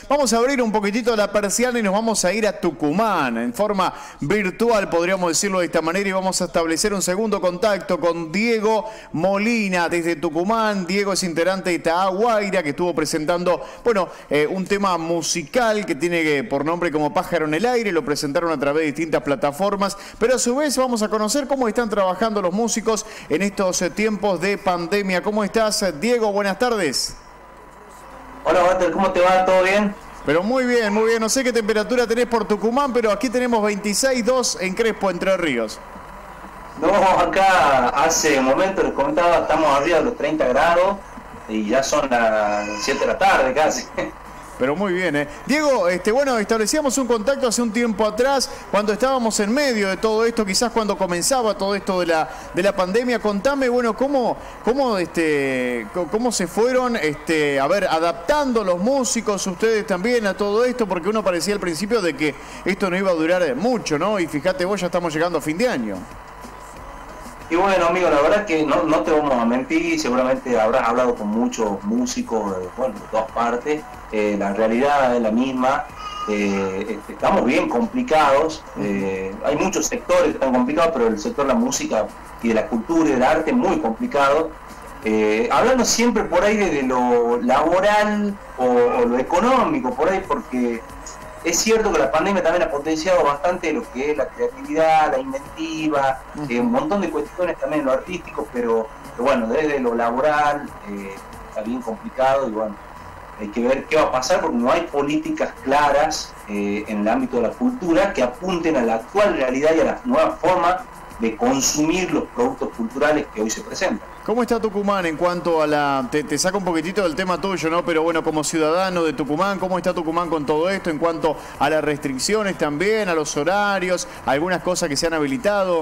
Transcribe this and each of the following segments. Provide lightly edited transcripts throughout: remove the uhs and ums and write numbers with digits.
vamos a abrir un poquitito la persiana y nos vamos a ir a Tucumán, en forma virtual, podríamos decirlo de esta manera, y vamos a establecer un segundo contacto con Diego Molina desde Tucumán. Diego es integrante de Tahuayra, que estuvo presentando, bueno, un tema musical que tiene por nombre como Pájaro en el Aire, lo presentaron a través de distintas plataformas, pero a su vez vamos a conocer cómo están trabajando los músicos en estos tiempos de pandemia. ¿Cómo estás, Diego? Buenas tardes. Hola, Walter, ¿cómo te va? ¿Todo bien? Pero muy bien, muy bien. No sé qué temperatura tenés por Tucumán, pero aquí tenemos 26,2 en Crespo, Entre Ríos. No, acá hace un momento les comentaba, estamos arriba de los 30 grados y ya son las 7 de la tarde casi. Pero muy bien, ¿eh? Diego, bueno, establecíamos un contacto hace un tiempo atrás, cuando estábamos en medio de todo esto, quizás cuando comenzaba todo esto de la pandemia. Contame, bueno, cómo se fueron, a ver, adaptando los músicos, ustedes también a todo esto, porque uno parecía al principio de que esto no iba a durar mucho, ¿no? Y fíjate vos, ya estamos llegando a fin de año. Y bueno, amigo, la verdad es que no te vamos a mentir, seguramente habrás hablado con muchos músicos, bueno, de todas partes. La realidad es la misma, estamos bien complicados, hay muchos sectores que están complicados, pero el sector de la música y de la cultura y del arte es muy complicado. Hablando siempre por ahí de lo laboral o lo económico, por ahí, porque es cierto que la pandemia también ha potenciado bastante lo que es la creatividad, la inventiva, un montón de cuestiones también en lo artístico, pero bueno, desde lo laboral está bien complicado y bueno, hay que ver qué va a pasar porque no hay políticas claras en el ámbito de la cultura que apunten a la actual realidad y a la nueva forma de consumir los productos culturales que hoy se presentan. ¿Cómo está Tucumán en cuanto a te saco un poquitito del tema tuyo, ¿no? Pero bueno, como ciudadano de Tucumán, ¿cómo está Tucumán con todo esto en cuanto a las restricciones también, a los horarios, a algunas cosas que se han habilitado?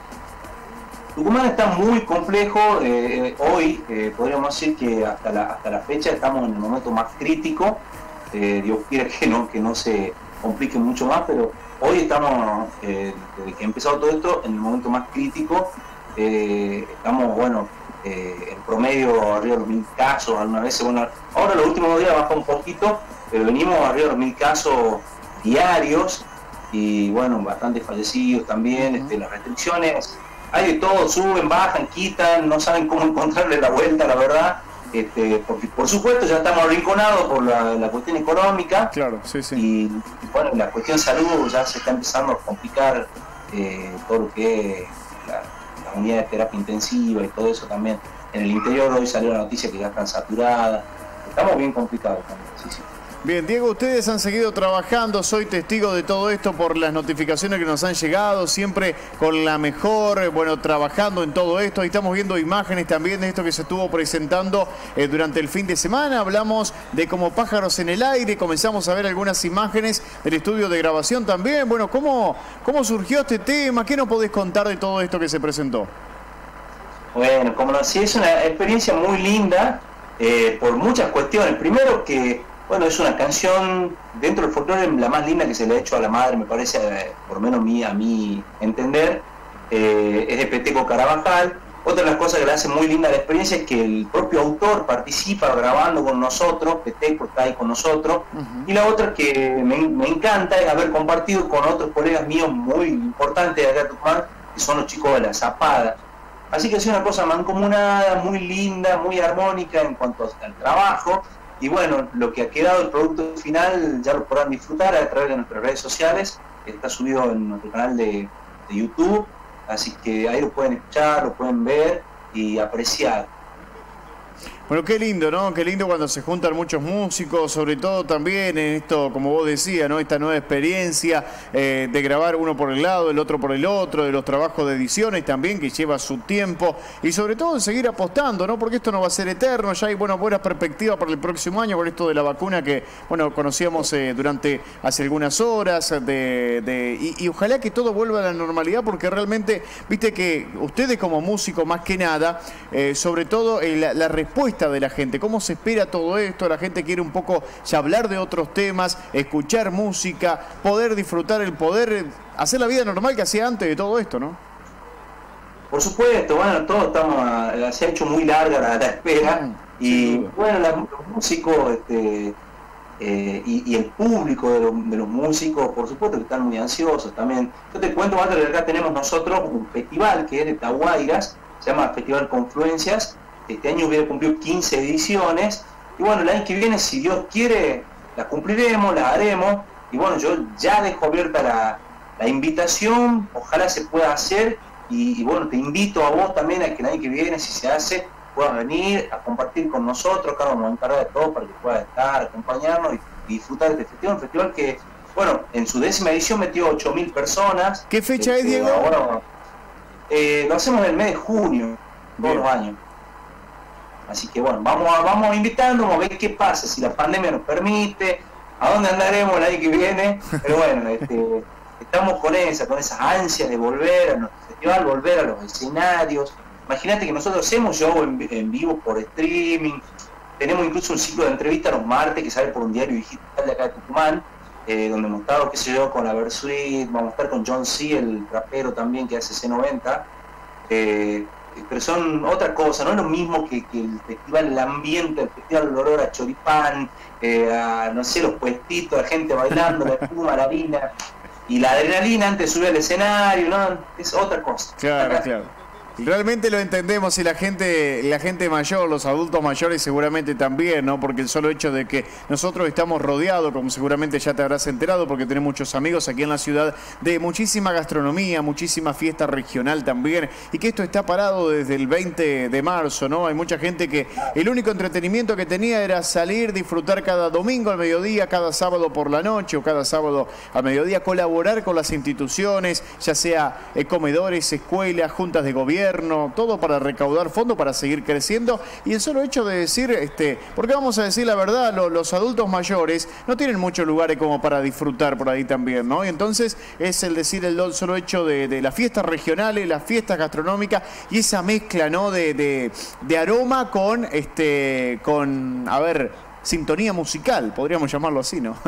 Tucumán está muy complejo, hoy podríamos decir que hasta la fecha estamos en el momento más crítico, Dios quiera que no se complique mucho más, pero hoy estamos, desde que ha empezado todo esto, en el momento más crítico, estamos, bueno, en promedio arriba de los 1000 casos, algunas veces, bueno, ahora los últimos días baja un poquito, pero venimos arriba de los 1000 casos diarios y bueno, bastantes fallecidos también, las restricciones. Hay de todo, suben, bajan, quitan, no saben cómo encontrarle la vuelta, la verdad, porque por supuesto ya estamos arrinconados por la cuestión económica. Claro, sí, sí. Y bueno, la cuestión salud ya se está empezando a complicar, todo lo que es la unidad de terapia intensiva y todo eso también. En el interior hoy salió la noticia que ya están saturadas, estamos bien complicados también, sí, sí. Bien, Diego, ustedes han seguido trabajando, soy testigo de todo esto por las notificaciones que nos han llegado, siempre con la mejor, bueno, trabajando en todo esto. Y estamos viendo imágenes también de esto que se estuvo presentando durante el fin de semana. Hablamos de como Pájaros en el Aire, comenzamos a ver algunas imágenes del estudio de grabación también. Bueno, ¿cómo surgió este tema? ¿Qué nos podés contar de todo esto que se presentó? Bueno, como lo decía, es una experiencia muy linda por muchas cuestiones. Primero que bueno, es una canción dentro del folclore la más linda que se le ha hecho a la madre, me parece, por lo menos a mí entender, es de Peteco Carabajal. Otra de las cosas que le hace muy linda la experiencia es que el propio autor participa grabando con nosotros, Peteco está ahí con nosotros, y la otra que me encanta es haber compartido con otros colegas míos muy importantes de acá de Tucumán, que son los chicos de La Zapada. Así que es una cosa mancomunada, muy linda, muy armónica en cuanto al trabajo. Y bueno, lo que ha quedado el producto final ya lo podrán disfrutar a través de nuestras redes sociales, está subido en nuestro canal de YouTube, así que ahí lo pueden escuchar, lo pueden ver y apreciar. Bueno, qué lindo, ¿no? Qué lindo cuando se juntan muchos músicos, sobre todo también en esto, como vos decías, ¿no? Esta nueva experiencia de grabar uno por el lado, el otro por el otro, de los trabajos de ediciones también, que lleva su tiempo, y sobre todo en seguir apostando, ¿no? Porque esto no va a ser eterno, ya hay buenas perspectivas para el próximo año con esto de la vacuna que, bueno, conocíamos durante hace algunas horas, y ojalá que todo vuelva a la normalidad, porque realmente, viste que ustedes como músicos, más que nada, sobre todo la respuesta de la gente, cómo se espera todo esto, la gente quiere un poco ya hablar de otros temas, escuchar música, poder disfrutar, el poder hacer la vida normal que hacía antes de todo esto, ¿no? Por supuesto, bueno, todos se ha hecho muy larga la espera, y bueno, los músicos y el público de los músicos, por supuesto que están muy ansiosos también. Yo te cuento, Walter, que acá tenemos nosotros un festival que es de Tahuayras, se llama Festival Confluencias. Este año hubiera cumplido 15 ediciones, y bueno, el año que viene, si Dios quiere, las cumpliremos, las haremos, y bueno, yo ya dejo abierta la invitación, ojalá se pueda hacer, y bueno, te invito a vos también a que el año que viene, si se hace, puedas venir a compartir con nosotros. Acá vamos a encargar de todo para que puedas estar, acompañarnos y disfrutar de este festival. Un festival que, bueno, en su 10ª edición metió 8.000 personas. ¿Qué fecha es, Diego? Ahora, lo hacemos en el mes de junio, todos los años. Así que bueno, vamos invitando, vamos a ver qué pasa, si la pandemia nos permite, a dónde andaremos el año que viene. Pero bueno, estamos con esas ansias de volver a nuestro festival, volver a los escenarios. Imagínate que nosotros hacemos show en vivo por streaming, tenemos incluso un ciclo de entrevistas los martes que sale por un diario digital de acá de Tucumán, donde hemos estado, qué sé yo, con la Versuit, vamos a estar con John C., el rapero también que hace C90, pero son otra cosa, no es lo mismo que el festival, el ambiente, el festival, el olor a choripán, a, no sé, los puestitos, la gente bailando, la espuma, la harina, y la adrenalina antes de subir al escenario, ¿no? Es otra cosa. Claro, claro. Realmente lo entendemos, y la gente mayor, los adultos mayores seguramente también, ¿no? Porque el solo hecho de que nosotros estamos rodeados, como seguramente ya te habrás enterado, porque tenés muchos amigos aquí en la ciudad, de muchísima gastronomía, muchísima fiesta regional también, y que esto está parado desde el 20 de marzo, ¿no? Hay mucha gente que el único entretenimiento que tenía era salir, disfrutar cada domingo al mediodía, cada sábado por la noche o cada sábado al mediodía, colaborar con las instituciones, ya sea comedores, escuelas, juntas de gobierno, todo para recaudar fondos, para seguir creciendo. Y el solo hecho de decir, porque vamos a decir la verdad, los adultos mayores no tienen muchos lugares como para disfrutar por ahí también, ¿no? Y entonces es el decir el solo hecho de las fiestas regionales, las fiestas gastronómicas y esa mezcla, ¿no? de aroma con, a ver, sintonía musical, podríamos llamarlo así, ¿no?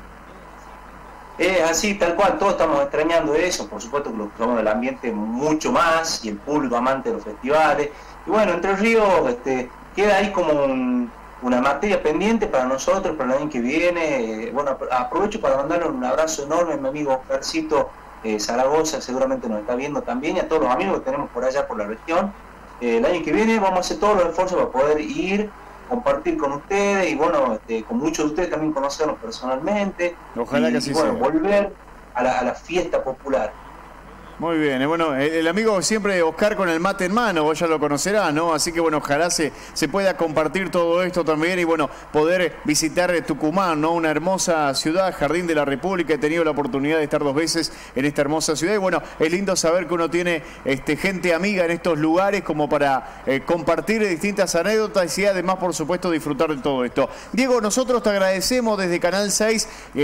Es así, tal cual, todos estamos extrañando eso, por supuesto que los que somos del ambiente mucho más, y el público amante de los festivales. Y bueno, Entre Ríos queda ahí como una materia pendiente para nosotros, para el año que viene. Bueno, aprovecho para mandarle un abrazo enorme a mi amigo Oscarcito Zaragoza, seguramente nos está viendo también, y a todos los amigos que tenemos por allá por la región. El año que viene vamos a hacer todos los esfuerzos para poder ir, compartir con ustedes, y bueno, con muchos de ustedes también conocerlos personalmente. Ojalá que así sea. Bueno, volver a la fiesta popular. Muy bien, bueno, el amigo siempre Oscar con el mate en mano, vos ya lo conocerás, ¿no? Así que bueno, ojalá se pueda compartir todo esto también, y bueno, poder visitar Tucumán, ¿no? Una hermosa ciudad, Jardín de la República. He tenido la oportunidad de estar 2 veces en esta hermosa ciudad, y bueno, es lindo saber que uno tiene gente amiga en estos lugares como para compartir distintas anécdotas y además, por supuesto, disfrutar de todo esto. Diego, nosotros te agradecemos desde Canal 6,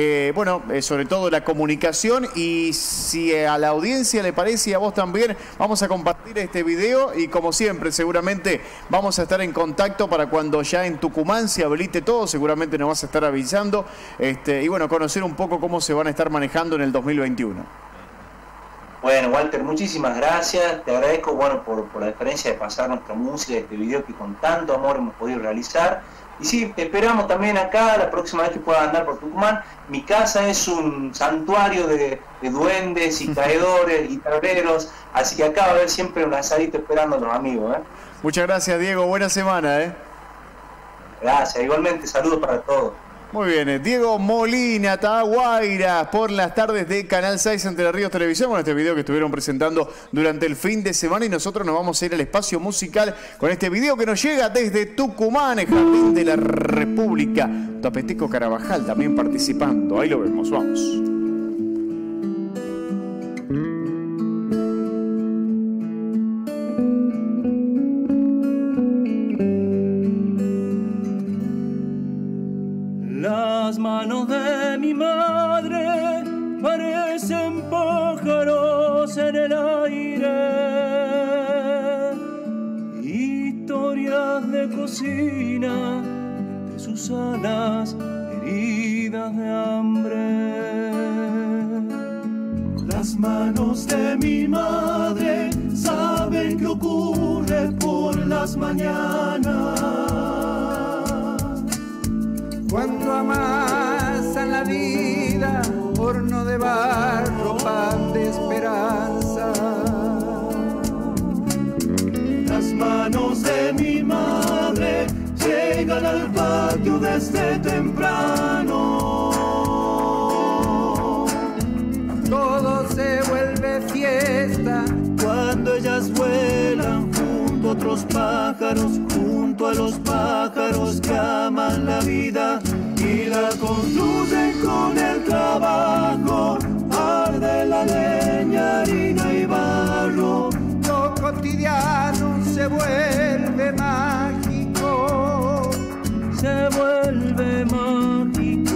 sobre todo la comunicación, y si a la audiencia le parece y a vos también, vamos a compartir este video, y como siempre seguramente vamos a estar en contacto para cuando ya en Tucumán se habilite todo, seguramente nos vas a estar avisando, y bueno, conocer un poco cómo se van a estar manejando en el 2021. Bueno, Walter, muchísimas gracias, te agradezco, bueno, por la diferencia de pasar nuestra música, este video que con tanto amor hemos podido realizar. Y sí, te esperamos también acá la próxima vez que pueda andar por Tucumán. Mi casa es un santuario de duendes y caedores y tableros, así que acá va a haber siempre un asadito esperando a los amigos. Muchas gracias, Diego, buena semana. Gracias, igualmente, saludos para todos. Muy bien, Diego Molina, Tahuayras, por las tardes de Canal 6 Entre Ríos Televisión, con este video que estuvieron presentando durante el fin de semana, y nosotros nos vamos a ir al espacio musical con este video que nos llega desde Tucumán, el Jardín de la República. Tapeteco Carabajal también participando, ahí lo vemos, vamos. Las manos de mi madre parecen pájaros en el aire, historias de cocina entre sus alas heridas de hambre. Las manos de mi madre saben qué ocurre por las mañanas. Cuando amas vida, horno de barro, pan de esperanza. Las manos de mi madre llegan al patio desde temprano. Todo se vuelve fiesta cuando ellas vuelan junto a otros pájaros, junto a los pájaros que aman la vida y la construyen con el trabajo. Arde la leña, harina y barro. Lo cotidiano se vuelve mágico, se vuelve mágico.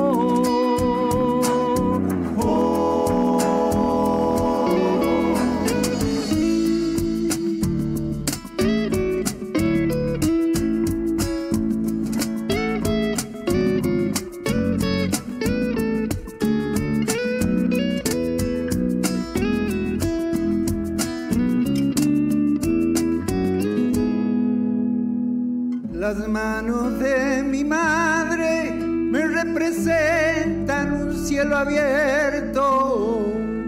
Las manos de mi madre me representan un cielo abierto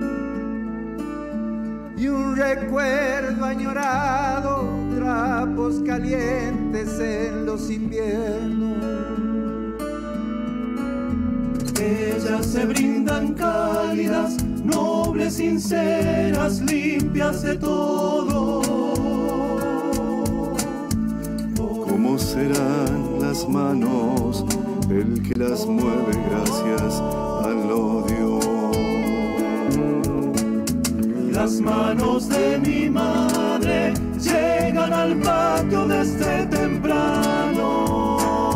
y un recuerdo añorado, trapos calientes en los inviernos. Ellas se brindan cálidas, nobles, sinceras, limpias de todo. ¿Cómo serán las manos el que las mueve gracias al odio? Las manos de mi madre llegan al patio desde temprano.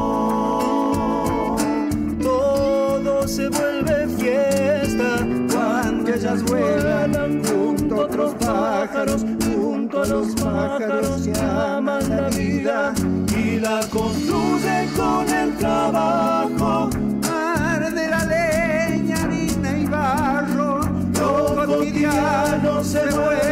Todo se vuelve fiesta cuando ellas vuelan junto a otros pájaros, junto a los pájaros que aman la vida y la construyen con el trabajo. Arde la leña, harina y barro, Lo cotidiano se vuelve